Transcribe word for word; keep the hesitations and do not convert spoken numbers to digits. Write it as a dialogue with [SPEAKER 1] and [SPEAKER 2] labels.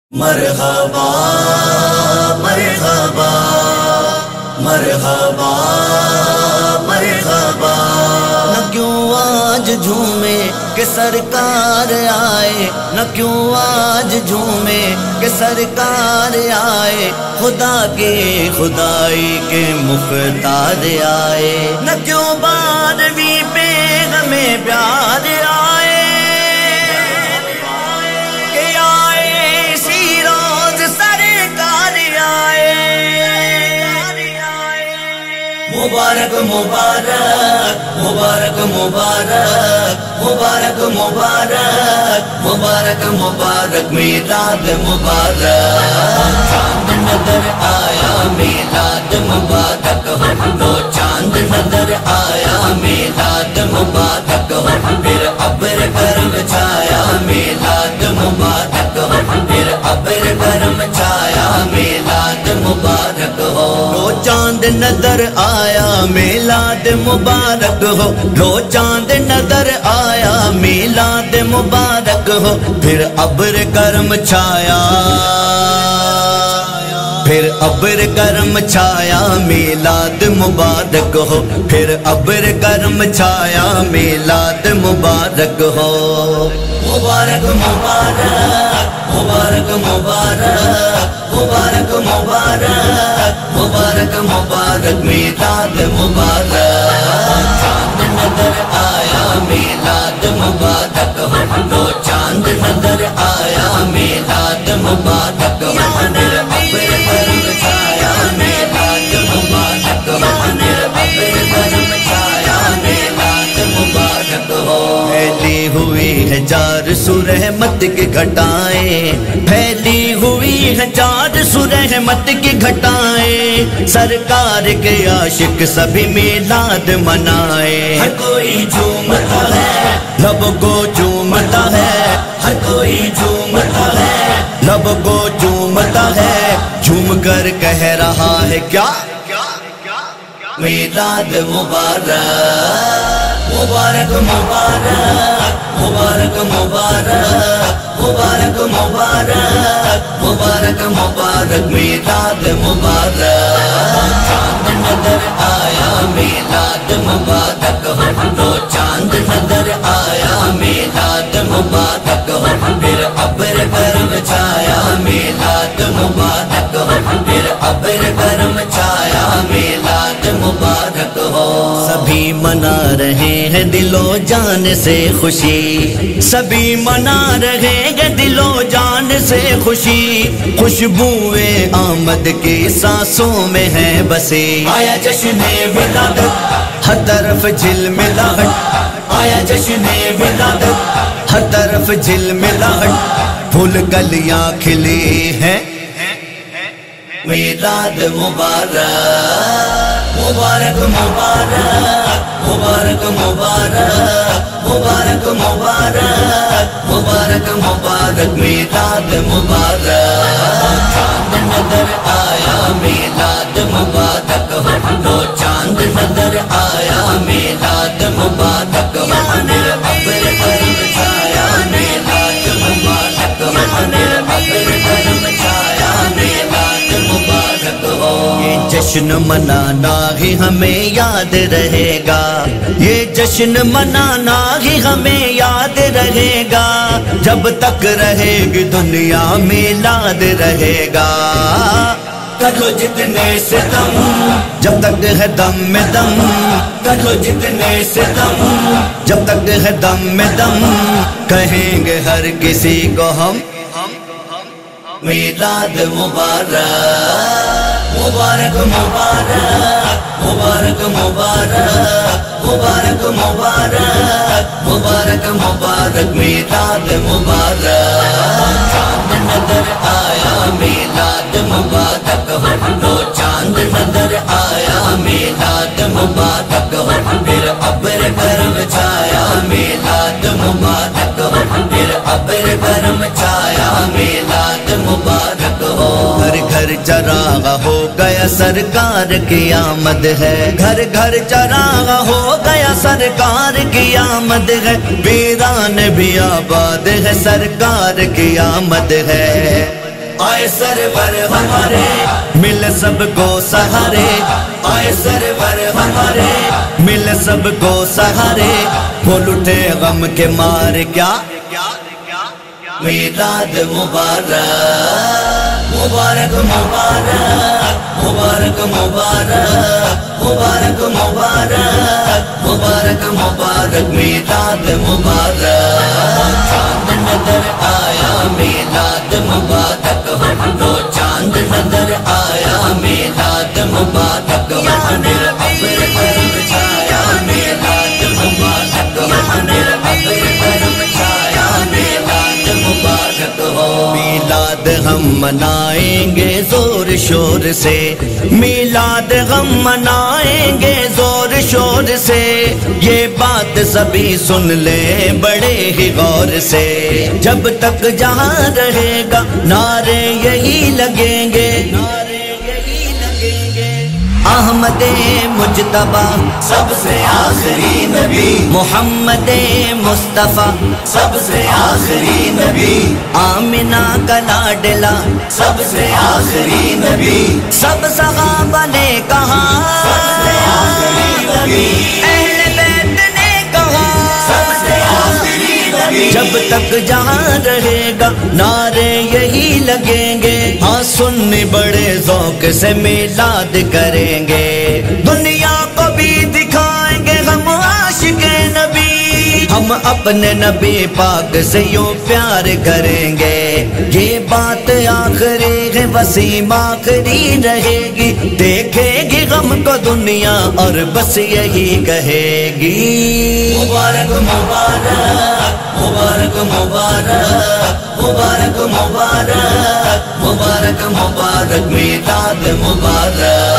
[SPEAKER 1] مرحبا مرحبا مرحبا مرحبا، نہ کیوں آج جھومے کہ سرکار آئے، نہ کیوں آج جھومے کہ سرکار آئے، خدا کے خدائی کے مختار آئے، نہ کیوں بارہویں پہ ہمیں پیار آئے، مبارک مبارک مبارک مبارک مبارک مبارک مبارک مبارک میلاد مبارک، چاند نظر آیا میلاد مبارک ہو، دو چاند نظر آیا میلاد مبارک ہو، پھر ابر کرم چھایا میلاد مبارک ہو، پھر ابر کرم چھایا میلاد مبارک ہو، دو چاند نظر آیا میلاد مبارک ہو، لو چاند نظر آیا میلاد مبارک ہو، پھر ابر کرم چھایا پھر ابر کرم چھایا میلاد مبارک ہو، پھر ابر کرم چھایا میلاد مبارک ہو، مبارک مبارک مبارک مبارک مبارک مبارک مبارک مبارک میلاد مبارک، چاند نظر آیا میلاد مبارک ہو، دو چاند نظر آیا میلاد مبارک ہو، پھر ابر کرم چھایا میلاد مبارک ہو، پھر ابر کرم چھایا میلاد مبارک ہو، پھیلی ہوئی ہے چار سو رحمت کی گھٹائیں، پھیلی ہوئی ہے چار سو رحمت کی گھٹائیں، سرکار کے عاشق سبھی میلاد منائے، ہر کوئی جھومتا ہے لب کو چومتا ہے، ہر کوئی جھومتا ہے لب کو چومتا ہے، جھوم کر کہہ رہا ہے کیا میلاد مبارک مبارک مبارک مبارک مبارک مبارک مبارک مبارک مبارک میلاد مبارک، چاند نظر آیا میلاد مبارک ہو، دو چاند نظر آیا میلاد مبارک ہو، پھر ابر کرم چھایا میلاد مبارک ہو، پھر ابر کرم چھایا میلاد مبارک ہو، سبھی منا رہے ہیں دل و جان سے خوشی، سبھی منا رہے ہیں دل و جان سے خوشی، خوشبوئے آمد کی سانسوں میں ہے بسی، آیا جشن ولادت ہر طرف جھلملاہٹ، آیا جشن ولادت ہر طرف جھلملاہٹ، پھول کلیاں کھلی ہیں میلاد مبارک مبارک مبارک مبارک مبارک مبارک مبارک مبارک مبارک میلاد مبارک، چاند نظر آیا میلاد مبارک ہو، دو چاند نظر آیا میلاد مبارک ہو، پھر ابر کرم چھایا میلاد مبارک ہو، پھر ابر کرم چھایا میلاد مبارک ہو، یہ جشن منانا ہی ہمیں یاد رہے گا، یہ جشن منانا ہی ہمیں یاد رہے گا، جب تک رہے گی دنیا میلاد رہے گا، کرو جتنے سے دم جب تک ہے دم میں دم، کرو جتنے سے دم جب تک ہے دم میں دم، کہیں گے ہر کسی کو ہم میلاد مبارک مبارک مبارک مبارک مبارک مبارک مبارک مبارک مبارک میلاد مبارک، چاند نظر آیا میلاد مبارک ہو، دو چاند نظر آیا میلاد مبارک ہو، پھر ابر کرم چھایا میلاد مبارک ہو، پھر ابر کرم چھایا میلاد مبارک ہو، گھر گھر چراغ ہو گیا سرکار کی آمد ہے، گھر گھر چراغ ہو گیا سرکار کی آمد ہے، ویران بھی آباد ہے سرکار کی آمد ہے، आए सरवर हमारे, मिल सबको सहारे, आए सरवर हमारे, मिल सबको सहारे, बोल उठे गम के मारे। क्या मीलाद मुबारक, मुबारक मुबारक, मुबारक मुबारक, मुबारक मुबारक, मुबारक मुबारक, मीलाद मुबारक। चांद नजर आया मीलाद मुबारक हो, वो चांद नजर आया मीलाद मुबारक हो, मेरा अब्र करम छाया मीलाद मुबारक हो, मेरा अब्र करम छाया मीलाद मुबारक हो। मीलाद हम मनाएंगे जोर शोर से, मीलाद हम मनाएंगे जोर शोर से, ये बात सभी सुन ले बड़े ही गौर से। जब तक जहां रहेगा नारे यही लगेंगे, नारे यही लगेंगे। अहमदे मुज्तबा सबसे आखिरी नबी, मुहम्मदे मुस्तफा सबसे आखिरी नबी, आमिना का लाडला सबसे आखिरी नबी, सब सहाबा ने कहा सबसे आखिरी नबी, अहले बैत ने कहा सबसे आखिरी नबी। जब तक जहां रहेगा नारे यही लगेंगे, हाँ सुन्नी बड़े ज़ौक़ से मीलाद करेंगे, दुनिया को भी दिखाएंगे हम आशिक़े नबी, हम अपने नबी पाक से यूं प्यार करेंगे। ये बात आखिरी है वसीम आखिरी रहेगी, देखेगी गम को दुनिया और बस यही कहेगी। मुबारक मुबारक, मुबारक मुबारक, मुबारक मुबारक, मुबारक मुबारक, मीलाद मुबारक।